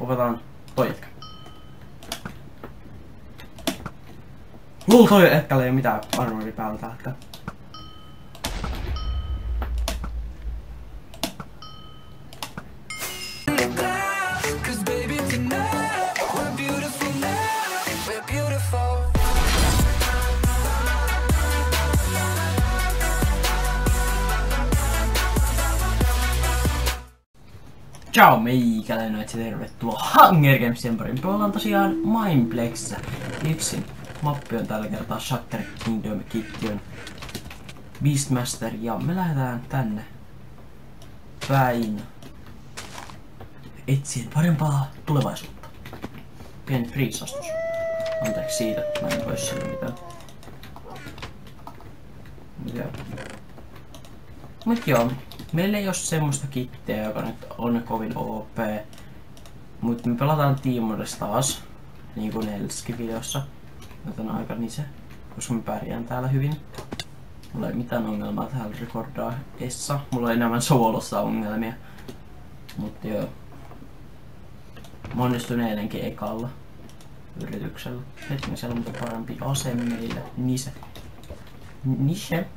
Povataan toi jätkä. Toi jätkällä ei oo mitään armoria päällä tällä hetkellä. Ciao meikäläinen, ja tervetuloa Hunger Gamesien pariin. Pelaan tosiaan Mineplexissä yksin. Mappi on tällä kertaa Shutter Kingdom, Kitty on Beastmaster ja me lähdetään tänne päin etsien parempaa tulevaisuutta. Pieni friisastus. Anteeksi siitä, mä en voi sille mitään. Mut joo. Meillä ei oo semmoista kittiä, joka nyt on kovin OP. Mut me pelataan Team Modessa taas, niin kuin edellisessäkin videossa. Joten aika nice, koska mä pärjään täällä hyvin. Mulla ei mitään ongelmaa täällä rekordaa essa. Mulla on enemmän soolossa ongelmia. Mut joo. Mä onnistuin eilenkin ekalla yrityksellä. Hetken siellä on parempi ase meille. Niche.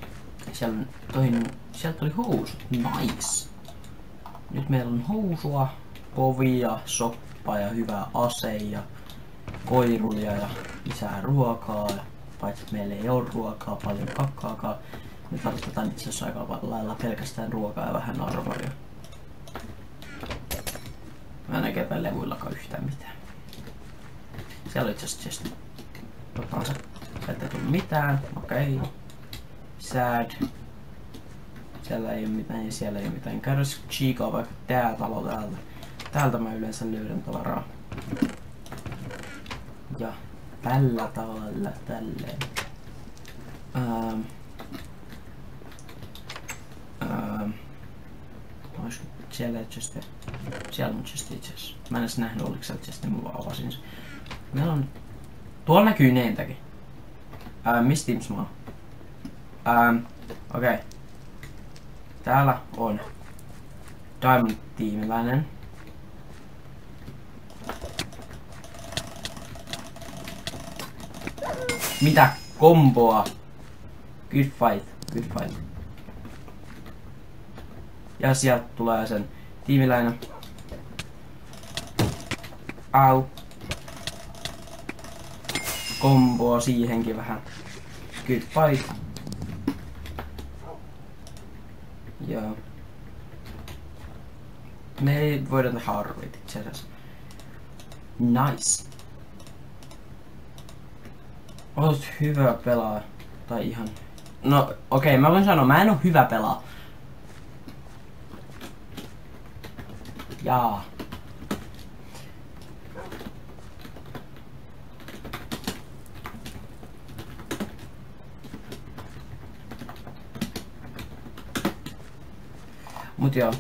Sieltä tuli housut. Nice. Nyt meillä on housua, povia, soppaa ja hyvää ase ja koirulia ja lisää ruokaa. Paitsi että meillä ei ole ruokaa, paljon kakkaakaan. Me tarvitaan itse asiassa aika lailla pelkästään ruokaa ja vähän armoria. Mä en näkee levuillakaan yhtään mitään. Siellä on itse asiassa chesti. Otetaan se. Sieltä ei tullut mitään. Okei. Sad. Siellä ei oo mitään ja siellä ei oo mitään. Käydään chiikaa vaikka tää talo täältä. Täältä mä yleensä löydän tavaraa. Ja tällä tavalla tälleen. Olisiko siellä chesti? Siellä on chesti itse asiassa. Mä en edes nähnyt oliko siellä chesti, mä vaan avasin sen. Meillä on... Tuolla näkyy neintäkin. Missä Teams mä oon? Okei. Täällä on Diamond-tiimiläinen. Mitä komboa? Good fight, good fight. Ja sieltä tulee sen tiimiläinen. Au. Komboa siihenkin vähän. Good fight. Joo. Me ei voida tehdä arvoit itse asiassa. Nice. Oot hyvä pelaa. Tai ihan... No okei, mä voin sanoa, mä en oo hyvä pelaa. Jaa. Mut joo,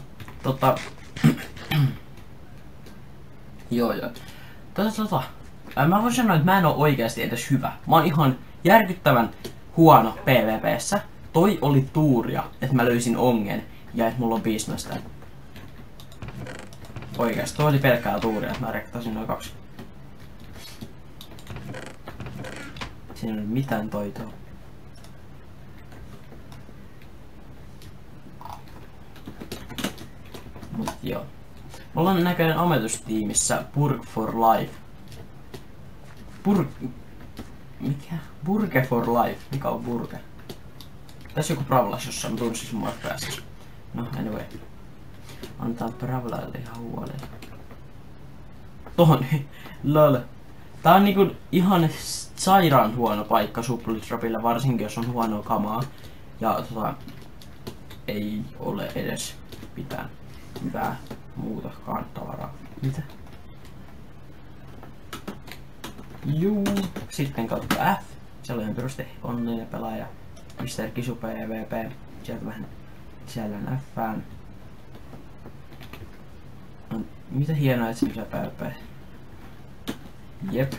joo. Mä voin sanoa, että mä en oo oikeasti edes hyvä. Mä oon ihan järkyttävän huono PvP:ssä. Toi oli tuuria, että mä löysin ongen ja että mulla on Beastmaster. Oikeesti, toi oli pelkkää tuuria, että mä rektasin noin 2. Siinä ei ole mitään toitoa. Mut joo. Me ollaan näköinen ametustiimissä Burg for Life. Mikä? Burge for Life. Mikä on Burge? Tässä joku Bravlas jossain, mä tunsin sun maat päässä. No, anyway. Antaa Bravlaille ihan huolella. Tohon, lol. Tää on niinku ihan sairaan huono paikka supply-dropille, varsinkin jos on huonoa kamaa. Ja ei ole edes mitään hyvää muutakaan tavaraa. Mitä? Juu. Sitten kautta F. Sellainen peruste onnellinen pelaaja. Mr. Kisu PvP. Sieltä vähän sisällään F:ään. No, mitä hienoa etsimisiä PvP. Jep.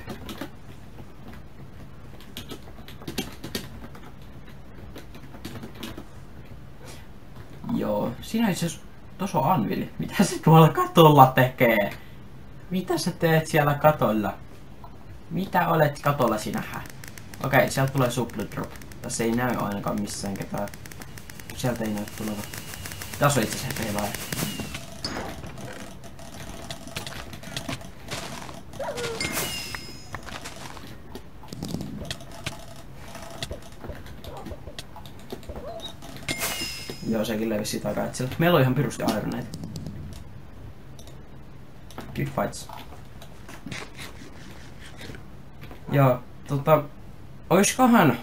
Joo. Siinä itse asiassa... Tuossa on Anvili. Mitä se tuolla katolla tekee? Mitä sä teet siellä katolla? Mitä olet katolla sinähä? Okei, sieltä tulee supply drop. Tässä ei näy ainakaan missään ketään. Sieltä ei näy tuleva. Tässä on itse asiassa pelaaja. Joo, sekin levisi takaa, et sillä. Meillä on ihan pirusti ironeita. Good fights. Joo, oiskohan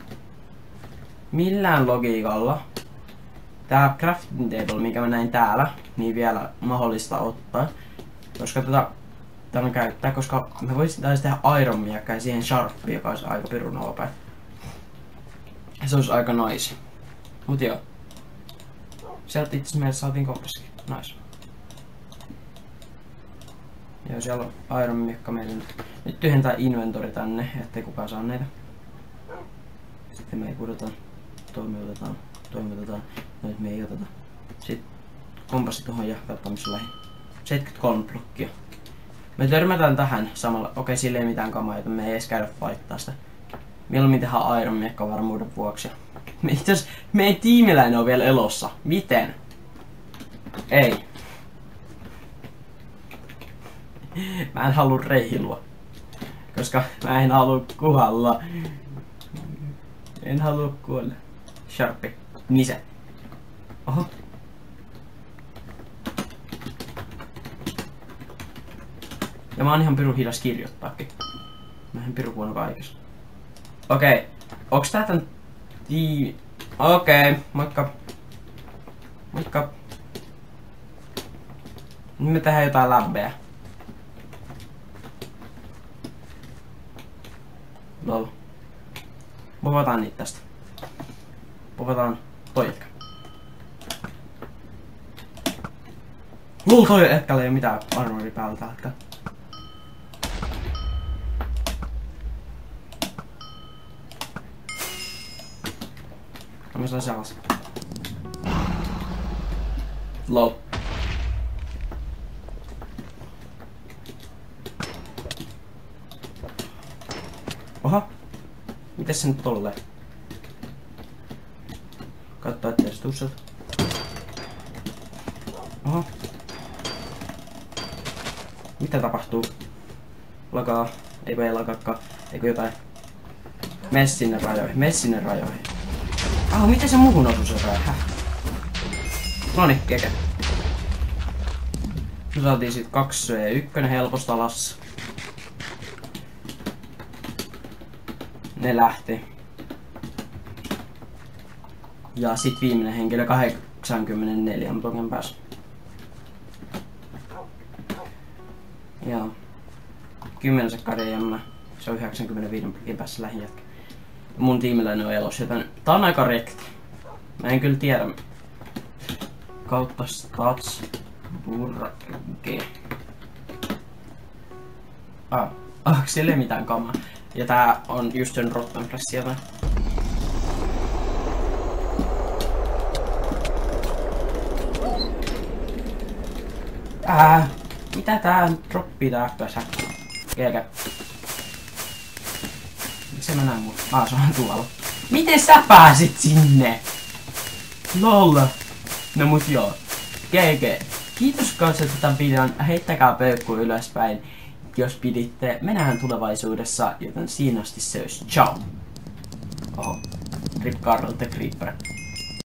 millään logiikalla tää crafting table, mikä mä näin täällä, niin vielä mahdollista ottaa. Koska tämän käyttää, koska me voisin taas tehdä iron miekkaa ja siihen sharpia, joka olisi aika pirun nopea. Se olisi aika nice. Mut joo. Sieltä itse meille saatiin kompassikin. Nice. Joo, siellä on iron miekka meillä nyt tyhjentää inventori tänne, ettei kukaan saa näitä. Sitten me ei pudotaan, toimitetaan. No nyt me ei oteta. Sitten kompassi tuohon ja katsotaan missä lähin. 73 blokkia. Me törmätään tähän samalla. Okei, sillä ei mitään kamaa, joten me ei edes käydä fightaa sitä. Mieluummin tehdään iron miekka varmuuden vuoksi. Itse asiassa meidän tiimiläinen on vielä elossa. Miten? Ei. Mä en halua reilua. Koska mä en halua kuolla. En halua kuolla. Sharppi. Nise. Oho. Ja mä oon ihan pirun hidas kirjoittaakin. Mä oon pirun huono kaikessa. Okei. Onks tää tän Okei. Moikka. Moikka. Nyt me tehdään jotain läbbeä. Lol. Povataan niitä tästä. Povataan toi jätkä. Lol, toi jätkällä ei oo mitään armoria päällä tällä hetkellä. Mä saan se alas. Lol. Oha. Mites se nyt tolleen? Katsotaan ettei se tuu sieltä. Oho. Mitä tapahtuu? Lakaa. Eipä ei lakaakaan. Eikö jotain? Mene sinne rajoihin. Mene sinne rajoihin. Miten se muuhun osuu se raja? Noniin, keke. Me saatiin sit 2 ja 1 helposti alas. Ne lähti. Ja sit viimeinen henkilö 84 blokin päässä. Joo. 10 sekkaria jämmä. Se on 95 blokin päässä lähin jätkä. Mun tiimiläinen on elossa, joten tää on aika rekti. Mä en kyllä tiedä. Kautta stats. Burge. Sillä ei mitään kamaa. Ja tää on just sen rotten pressi jotain. Mitä tää droppii tää FPS? Eikä. Miksi mä näen mun? Se on tuolla. Miten sä pääsit sinne? Lol. No mut joo. GG. Kiitos katsot tämän videon. Heittäkää peukku ylöspäin, jos piditte. Me nähdään tulevaisuudessa, joten siinä asti se olisi ciao. Oho. Rip Carl the Creeper.